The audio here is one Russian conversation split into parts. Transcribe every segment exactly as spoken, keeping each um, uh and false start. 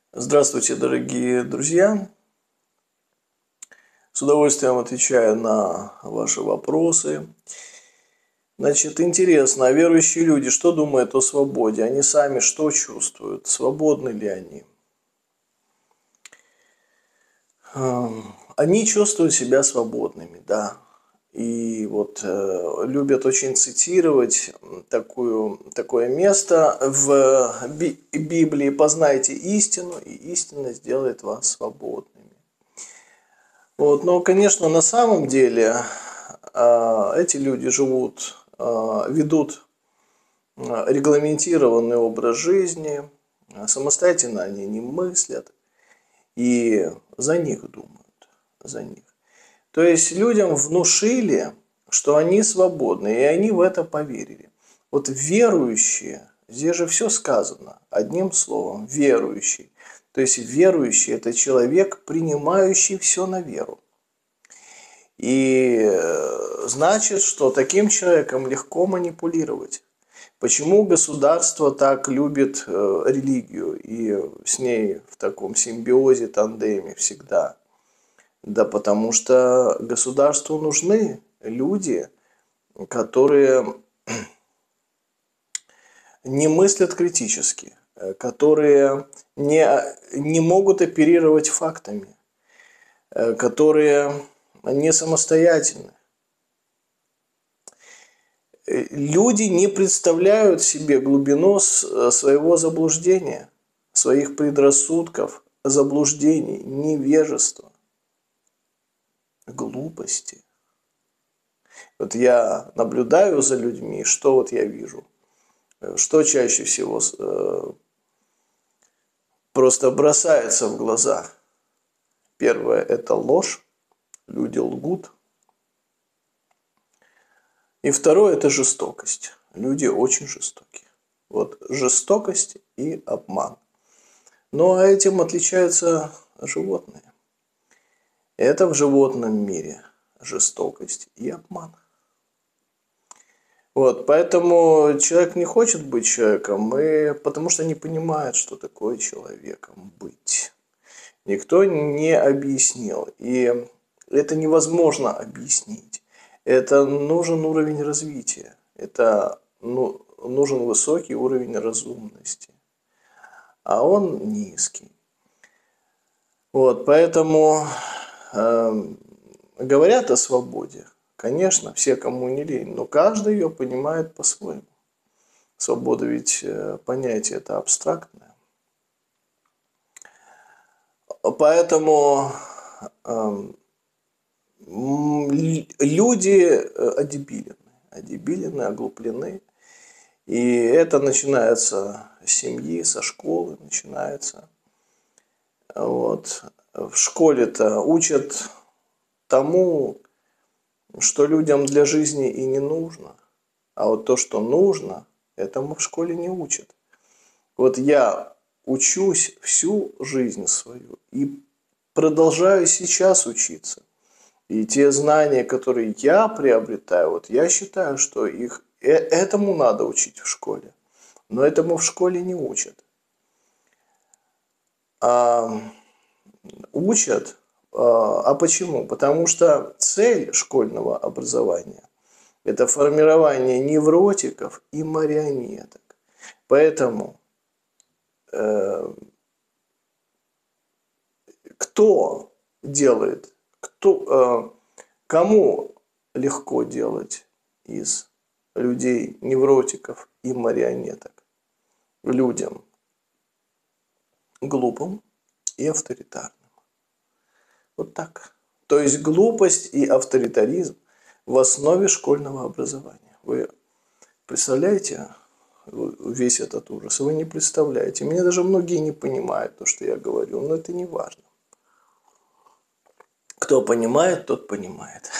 Здравствуйте, дорогие друзья! С удовольствием отвечаю на ваши вопросы. Значит, интересно, а верующие люди что думают о свободе? Они сами что чувствуют? Свободны ли они? Они чувствуют себя свободными, да. И вот э, любят очень цитировать такую, такое место в Би- Библии: «Познайте истину, и истина сделает вас свободными». Вот, но, конечно, на самом деле э, эти люди живут, э, ведут э, регламентированный образ жизни, э, самостоятельно они не мыслят и за них думают, за них. То есть людям внушили, что они свободны, и они в это поверили. Вот верующие, здесь же все сказано одним словом: верующий. То есть верующий – это человек, принимающий все на веру. И значит, что таким человеком легко манипулировать. Почему государство так любит религию и с ней в таком симбиозе, тандеме всегда? Да потому что государству нужны люди, которые не мыслят критически, которые не, не могут оперировать фактами, которые не самостоятельны. Люди не представляют себе глубину своего заблуждения, своих предрассудков, заблуждений, невежества, глупости. Вот я наблюдаю за людьми, что вот я вижу, что чаще всего просто бросается в глаза. Первое – это ложь, люди лгут. И второе – это жестокость. Люди очень жестокие. Вот жестокость и обман. Ну а этим отличаются животные. Это в животном мире жестокость и обман. Вот, поэтому человек не хочет быть человеком, и потому что не понимает, что такое человеком быть. Никто не объяснил, и это невозможно объяснить. Это нужен уровень развития, это ну, нужен высокий уровень разумности, а он низкий. Вот, поэтому э, говорят о свободе. Конечно, все, кому не лень, но каждый ее понимает по-своему. Свобода ведь понятие это абстрактное. Поэтому э, люди одебилены, одебилены, оглуплены. И это начинается с семьи, со школы начинается. Вот. В школе-то учат тому, что людям для жизни и не нужно. А вот то, что нужно, этому в школе не учат. Вот я учусь всю жизнь свою и продолжаю сейчас учиться. И те знания, которые я приобретаю, вот я считаю, что их этому надо учить в школе. Но этому в школе не учат. А учат. А почему? Потому что цель школьного образования – это формирование невротиков и марионеток. Поэтому э, кто делает, кто, э, кому легко делать из людей невротиков и марионеток? Людям глупым и авторитарным. Вот так. То есть глупость и авторитаризм в основе школьного образования. Вы представляете весь этот ужас? Вы не представляете. Меня даже многие не понимают то, что я говорю, но это не важно. Кто понимает, тот понимает.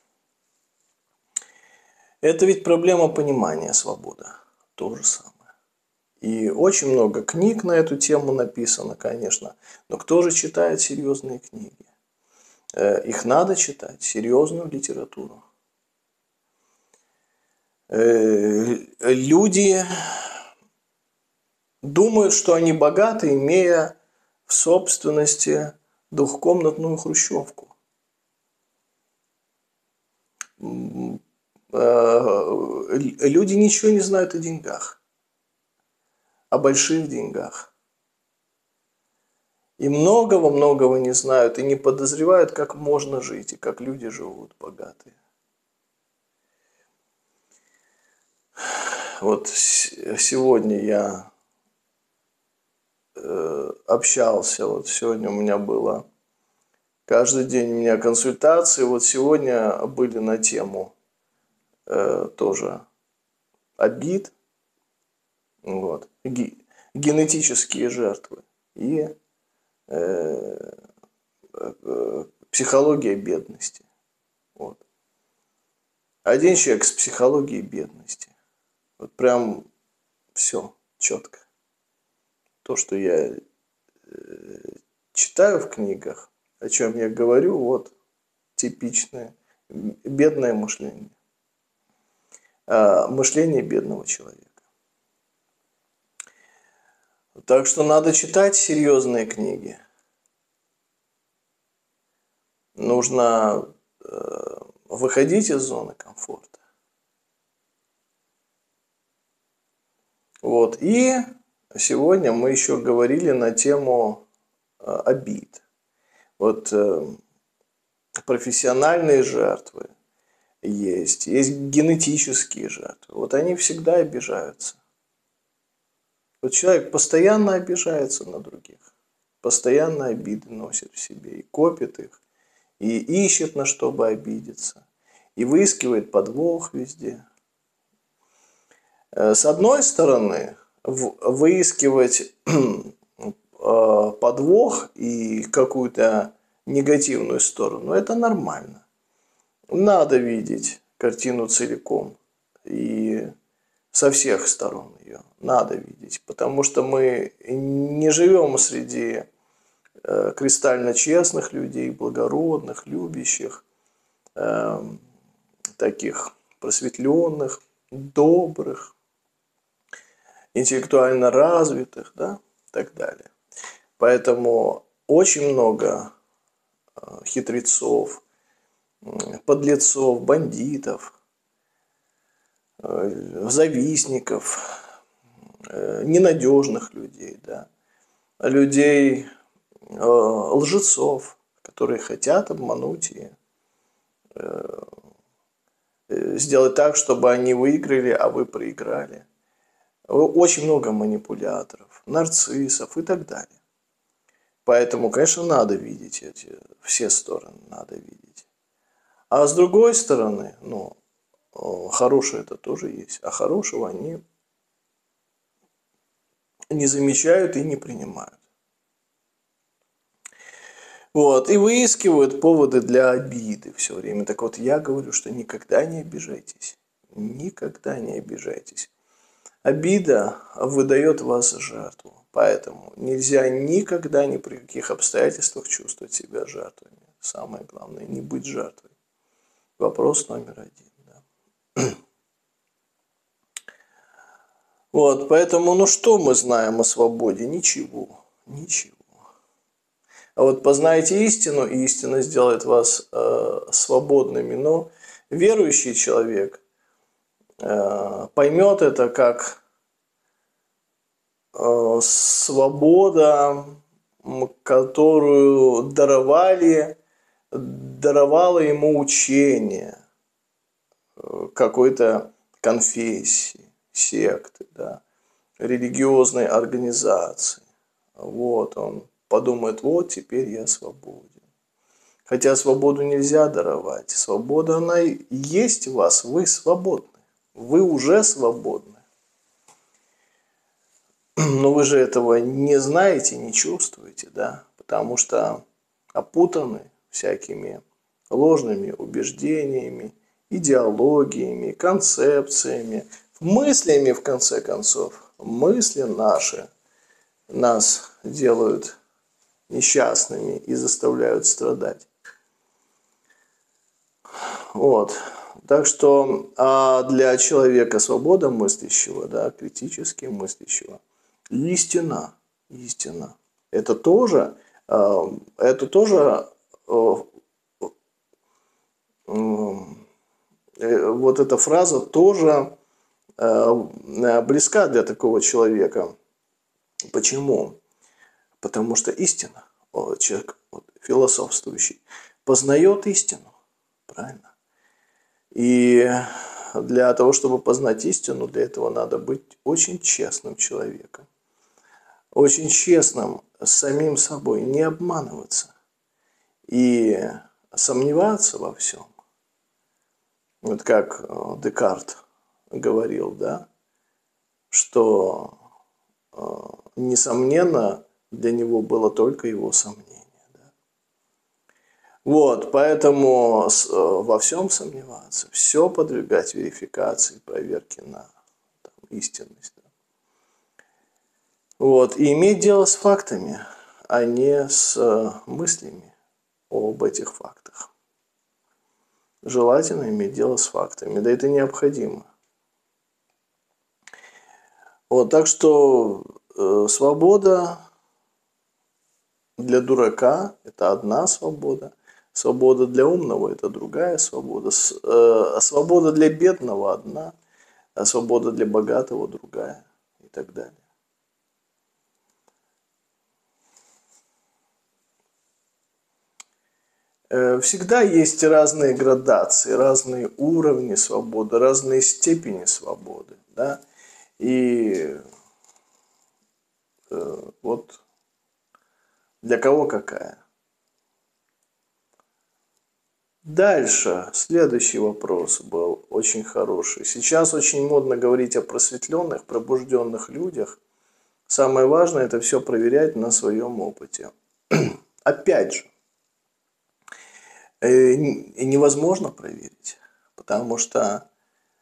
Это ведь проблема понимания свободы. То же самое. И очень много книг на эту тему написано, конечно. Но кто же читает серьезные книги? Их надо читать, серьезную литературу. Люди думают, что они богаты, имея в собственности двухкомнатную хрущевку. Люди ничего не знают о деньгах, о больших деньгах. И многого-многого не знают, и не подозревают, как можно жить, и как люди живут богатые. Вот сегодня я общался, вот сегодня у меня было, каждый день у меня консультации, вот сегодня были на тему э, тоже обид, вот, генетические жертвы и э, э, психология бедности. Вот. Один человек с психологией бедности. Вот прям все четко. То, что я э, читаю в книгах, о чем я говорю, вот типичное бедное мышление. А, мышление бедного человека. Так что надо читать серьезные книги. Нужно э, выходить из зоны комфорта. Вот. И сегодня мы еще говорили на тему э, обид. Вот э, профессиональные жертвы есть, есть генетические жертвы. Вот они всегда обижаются. Вот человек постоянно обижается на других, постоянно обиды носит в себе и копит их, и ищет на что бы обидеться, и выискивает подвох везде. С одной стороны, выискивать подвох и какую-то негативную сторону – это нормально. Надо видеть картину целиком и со всех сторон ее надо видеть, потому что мы не живем среди кристально честных людей, благородных, любящих, э, таких просветленных, добрых, интеллектуально развитых, да, и так далее. Поэтому очень много хитрецов, подлецов, бандитов, завистников, ненадежных людей, да, людей, лжецов, которые хотят обмануть и сделать так, чтобы они выиграли, а вы проиграли. Очень много манипуляторов, нарциссов и так далее. Поэтому, конечно, надо видеть эти все стороны, надо видеть. А с другой стороны, ну, хорошее это тоже есть, а хорошего они не замечают и не принимают. Вот, и выискивают поводы для обиды все время. Так вот, я говорю, что никогда не обижайтесь. Никогда не обижайтесь. Обида выдает вас за жертву. Поэтому нельзя никогда ни при каких обстоятельствах чувствовать себя жертвой. Самое главное, не быть жертвой. Вопрос номер один. Да. Вот, поэтому, ну что мы знаем о свободе? Ничего. Ничего. А вот познайте истину, и истина сделает вас э, свободными. Но верующий человек э, поймет это как э, свобода, которую даровали, даровало ему учение какой-то конфессии, секты, да, религиозной организации. Вот он подумает, вот теперь я свободен. Хотя свободу нельзя даровать. Свобода, она есть в вас, вы свободны. Вы уже свободны. Но вы же этого не знаете, не чувствуете, да, потому что опутаны всякими ложными убеждениями, идеологиями, концепциями, мыслями, в конце концов. Мысли наши нас делают несчастными и заставляют страдать. Вот. Так что а для человека свобода мыслящего, да, критически мыслящего, истина, истина Это тоже, э, это тоже э, э, вот эта фраза тоже э, близка для такого человека. Почему? Потому что истина, человек философствующий, познает истину. Правильно? И для того, чтобы познать истину, для этого надо быть очень честным человеком. Очень честным с самим собой, не обманываться. И сомневаться во всем. Вот как Декарт говорил, да, что несомненно для него было только его сомнение. Да? Вот, поэтому во всем сомневаться, все подвергать верификации, проверке на там, истинность. Да? Вот, и иметь дело с фактами, а не с мыслями об этих фактах. Желательно иметь дело с фактами, да это необходимо. Вот, так что э, свобода для дурака – это одна свобода, свобода для умного – это другая свобода, С, э, свобода для бедного – одна, а свобода для богатого – другая и так далее. Всегда есть разные градации, разные уровни свободы, разные степени свободы. Да? И э, вот для кого какая. Дальше, следующий вопрос был очень хороший. Сейчас очень модно говорить о просветленных, пробужденных людях. Самое важное – это все проверять на своем опыте. Опять же, невозможно проверить, потому что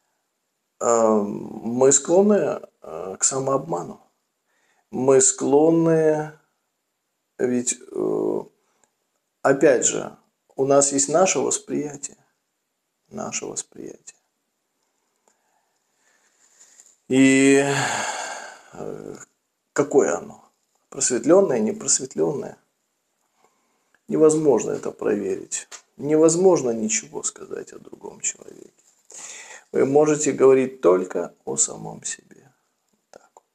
мы склонны к самообману. Мы склонны, ведь, опять же, у нас есть наше восприятие, наше восприятие. И какое оно? Просветленное, непросветленное? Невозможно это проверить. Невозможно ничего сказать о другом человеке. Вы можете говорить только о самом себе. Так вот.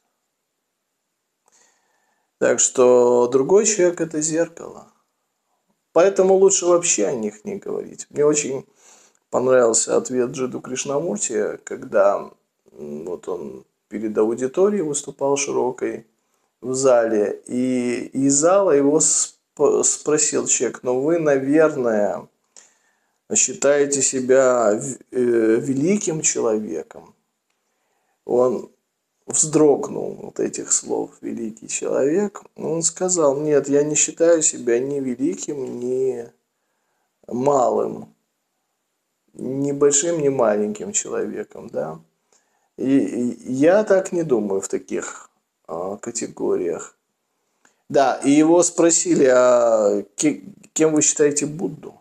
Так что другой человек – это зеркало. Поэтому лучше вообще о них не говорить. Мне очень понравился ответ Джиду Кришнамурти, когда вот он перед аудиторией выступал широкой в зале, и из зала его спросил человек: ну вы, наверное, считаете себя великим человеком? Он вздрогнул от этих слов, великий человек. Он сказал: нет, я не считаю себя ни великим, ни малым, ни большим, ни маленьким человеком, да. И, и я так не думаю в таких а, категориях. Да, и его спросили: а кем вы считаете Будду?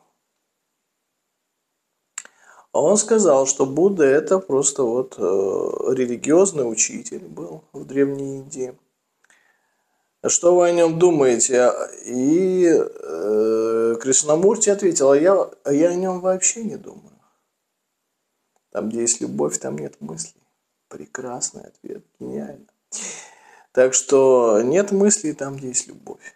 А он сказал, что Будда – это просто вот э, религиозный учитель был в Древней Индии. Что вы о нем думаете? И э, Кришнамурти ответил: а я, а я о нем вообще не думаю. Там, где есть любовь, там нет мыслей. Прекрасный ответ, гениально. Так что нет мыслей там, где есть любовь.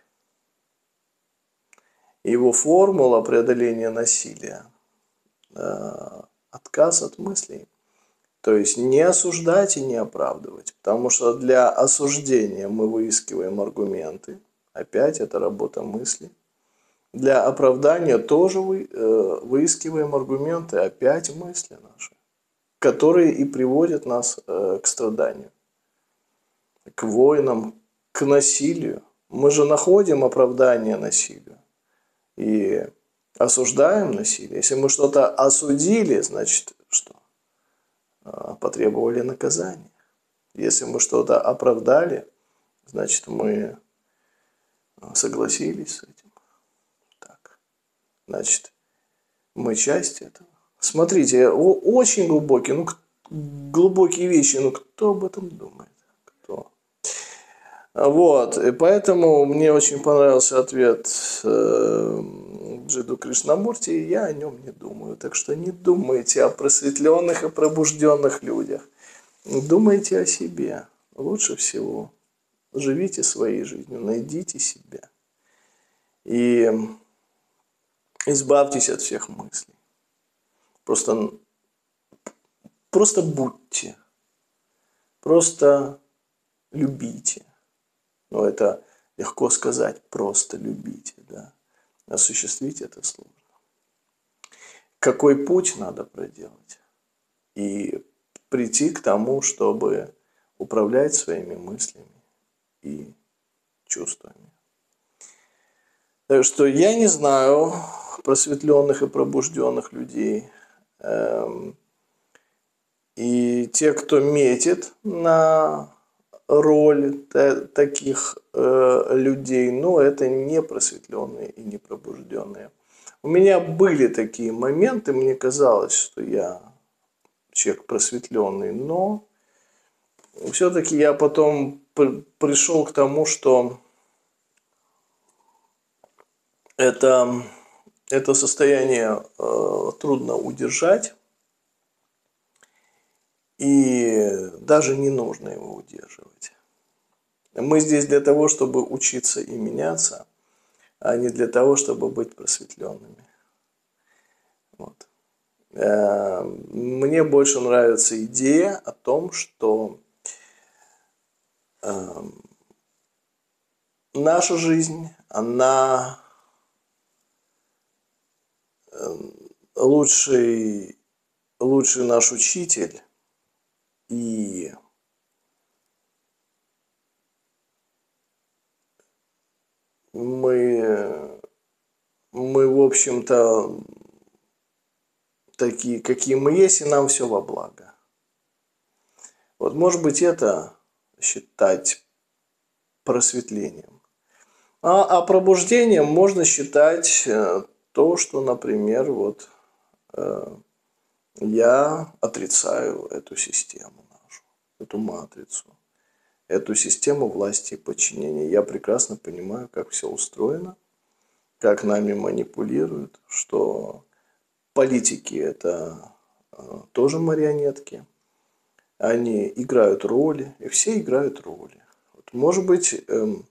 Его формула преодоления насилия э, – отказ от мыслей. То есть не осуждать и не оправдывать. Потому что для осуждения мы выискиваем аргументы. Опять это работа мысли. Для оправдания тоже вы, э, выискиваем аргументы. Опять мысли наши, которые и приводят нас э, к страданию, к войнам, к насилию. Мы же находим оправдание насилию и осуждаем насилие. Если мы что-то осудили, значит что? Потребовали наказания. Если мы что-то оправдали, значит мы согласились с этим. Так. Значит, мы часть этого. Смотрите, очень глубокие, ну, глубокие вещи, ну кто об этом думает? Кто? Вот, и поэтому мне очень понравился ответ э, Джиду Кришнамурти, и я о нем не думаю. Так что не думайте о просветленных и пробужденных людях. Думайте о себе. Лучше всего живите своей жизнью, найдите себя. И избавьтесь от всех мыслей. Просто, просто будьте. Просто любите. Но это легко сказать, просто любите, да. Осуществить это сложно. Какой путь надо проделать? И прийти к тому, чтобы управлять своими мыслями и чувствами. Так что я не знаю просветленных и пробужденных людей. И те, кто метит на роль таких э, людей, ну, это не просветленные и не пробужденные. У меня были такие моменты, мне казалось, что я человек просветленный, но все-таки я потом пришел к тому, что это, это состояние э, трудно удержать, и даже не нужно его удерживать. Мы здесь для того, чтобы учиться и меняться, а не для того, чтобы быть просветленными. Вот. Мне больше нравится идея о том, что наша жизнь, она лучший, лучший наш учитель, и мы, мы в общем-то, такие, какие мы есть, и нам все во благо. Вот, может быть, это считать просветлением. А, а пробуждением можно считать то, что, например, вот э, я отрицаю эту систему нашу, эту матрицу, эту систему власти и подчинения. Я прекрасно понимаю, как все устроено, как нами манипулируют, что политики – это э, тоже марионетки. Они играют роли, и все играют роли. Вот, может быть, эм,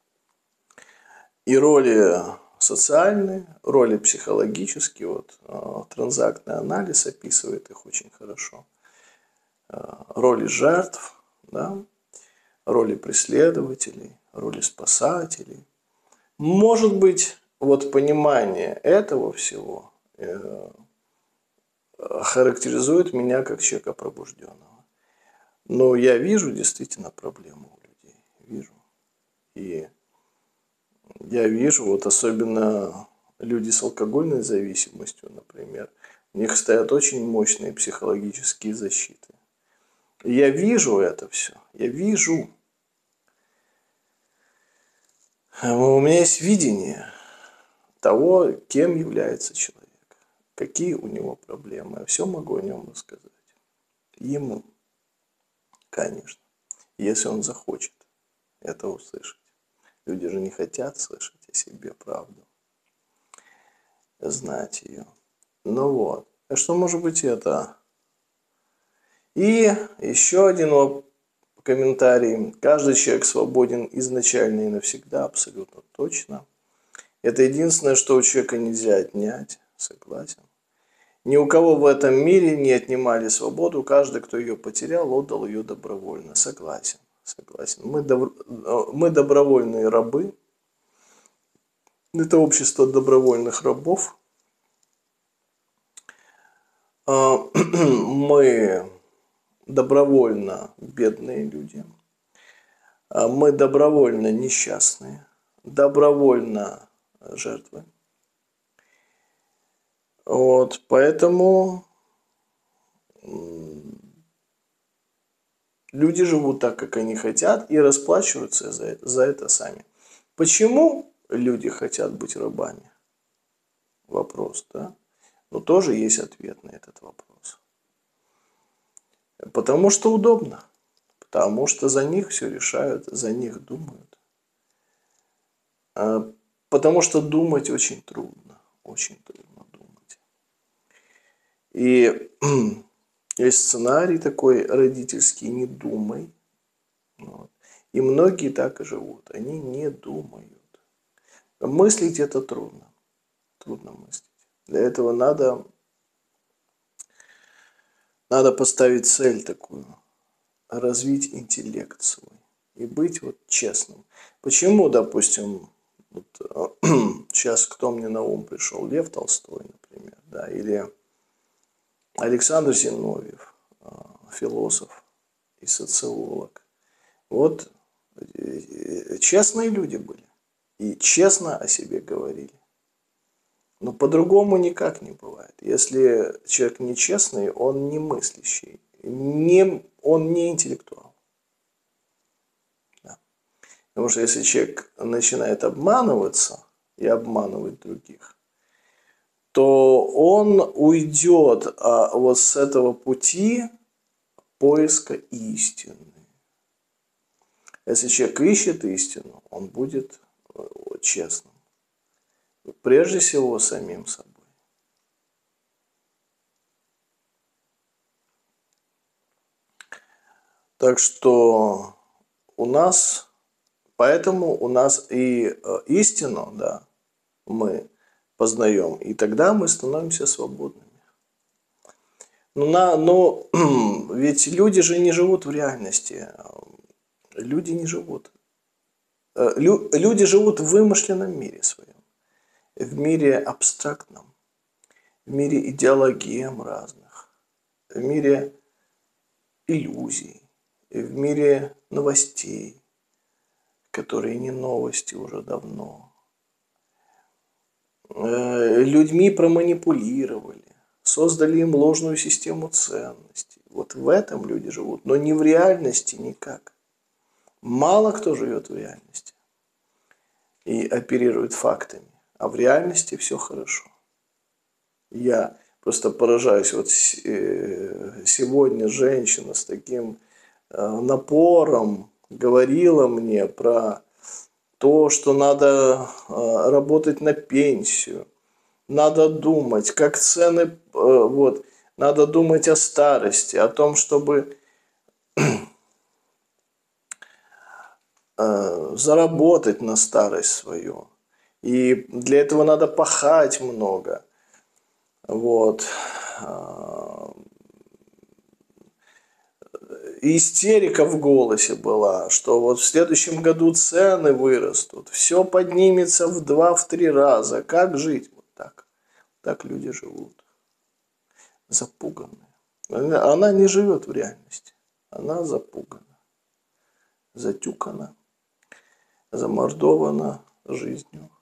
и роли социальные, роли психологические. Вот, э, транзактный анализ описывает их очень хорошо. Э, роли жертв, да, роли преследователей, роли спасателей. Может быть, вот понимание этого всего э, характеризует меня как человека пробужденного. Но я вижу действительно проблему у людей. Вижу. И я вижу, вот особенно люди с алкогольной зависимостью, например, у них стоят очень мощные психологические защиты. И я вижу это все. Я вижу. У меня есть видение того, кем является человек, какие у него проблемы. Я все могу о нем рассказать. Ему, конечно, если он захочет это услышать. Люди же не хотят слышать о себе правду, знать ее. Ну вот. А что может быть это? И еще один комментарий. Каждый человек свободен изначально и навсегда, абсолютно точно. Это единственное, что у человека нельзя отнять. Согласен. Ни у кого в этом мире не отнимали свободу. Каждый, кто ее потерял, отдал ее добровольно. Согласен. Согласен. Мы, добро... Мы добровольные рабы. Это общество добровольных рабов. Мы добровольно бедные люди. Мы добровольно несчастные. Добровольно жертвы. Вот, поэтому люди живут так, как они хотят, и расплачиваются за, за это сами. Почему люди хотят быть рабами? Вопрос, да? Но тоже есть ответ на этот вопрос. Потому что удобно. Потому что за них все решают, за них думают. Потому что думать очень трудно. Очень трудно думать. И есть сценарий такой родительский: не думай. Вот. И многие так и живут. Они не думают. Мыслить это трудно. Трудно мыслить. Для этого надо, надо поставить цель такую. Развить интеллект свой. И быть вот честным. Почему, допустим, вот, сейчас кто мне на ум пришел? Лев Толстой, например. Да, или Александр Зиновьев, философ и социолог. Вот честные люди были. И честно о себе говорили. Но по-другому никак не бывает. Если человек нечестный, он не мыслящий. Не, он не интеллектуал. Да. Потому что если человек начинает обманываться и обманывать других, то он уйдет а, вот с этого пути поиска истины. Если человек ищет истину, он будет честным. Прежде всего самим собой. Так что у нас, поэтому у нас и истину, да, мы познаем, и тогда мы становимся свободными. Но, на, но ведь люди же не живут в реальности. Люди не живут. Лю, люди живут в вымышленном мире своем. В мире абстрактном. В мире идеологиям разных. В мире иллюзий. В мире новостей, которые не новости уже давно. Людьми проманипулировали. Создали им ложную систему ценностей. Вот в этом люди живут. Но не в реальности никак. Мало кто живет в реальности и оперирует фактами. А в реальности все хорошо. Я просто поражаюсь. Вот сегодня женщина с таким напором говорила мне про то, что надо работать на пенсию. Надо думать, как цены, вот, надо думать о старости, о том, чтобы заработать на старость свою. И для этого надо пахать много. Вот. И истерика в голосе была, что вот в следующем году цены вырастут, все поднимется в два-три раза. Как жить? Вот так. Так люди живут. Запуганные. Она не живет в реальности. Она запугана. Затюкана. Замордована жизнью.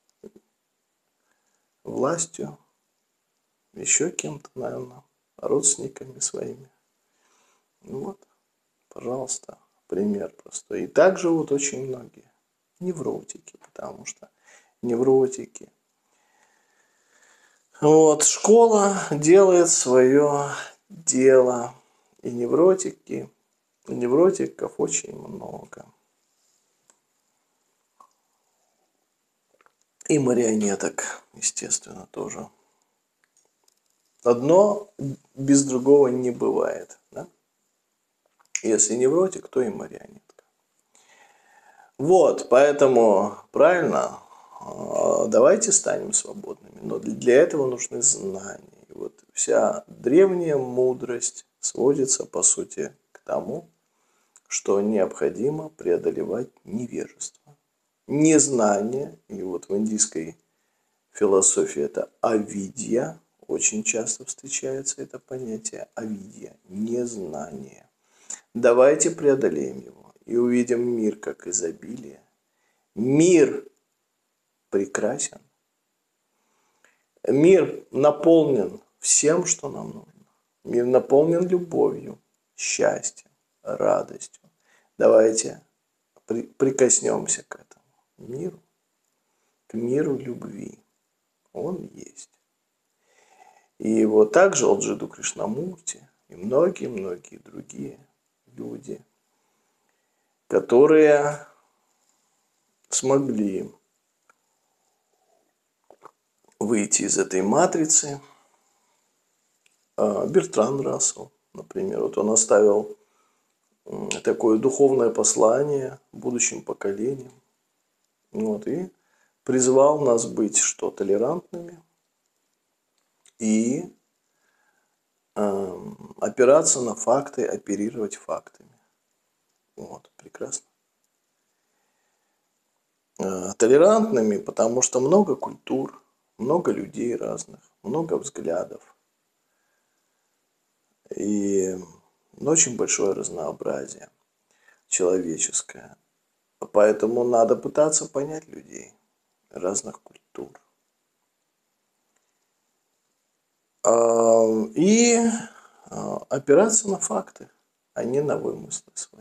Властью. Еще кем-то, наверное. Родственниками своими. Ну вот. Пожалуйста, пример простой. И так живут очень многие. Невротики, потому что невротики. Вот, школа делает свое дело. И невротики, и невротиков очень много. И марионеток, естественно, тоже. Одно без другого не бывает, да? Если невротик, то и марионетка. Вот, поэтому правильно, давайте станем свободными. Но для этого нужны знания. И вот вся древняя мудрость сводится, по сути, к тому, что необходимо преодолевать невежество. Незнание, и вот в индийской философии это авидья, очень часто встречается это понятие авидья, незнание. Давайте преодолеем его и увидим мир как изобилие. Мир прекрасен. Мир наполнен всем, что нам нужно. Мир наполнен любовью, счастьем, радостью. Давайте при, прикоснемся к этому миру, к миру любви. Он есть. И вот также Алджиду Кришнамурти и многие-многие другие люди которые смогли выйти из этой матрицы. Бертран Рассел, например, вот он оставил такое духовное послание будущим поколениям. Вот, и призвал нас быть что? Толерантными и э, опираться на факты, оперировать фактами. Вот, прекрасно. Э, толерантными, потому что много культур, много людей разных, много взглядов. И очень большое разнообразие человеческое. Поэтому надо пытаться понять людей разных культур. И опираться на факты, а не на вымыслы свои.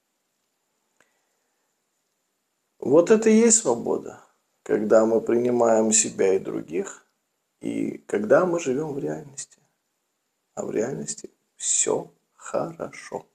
Вот это и есть свобода, когда мы принимаем себя и других, и когда мы живем в реальности. А в реальности все хорошо.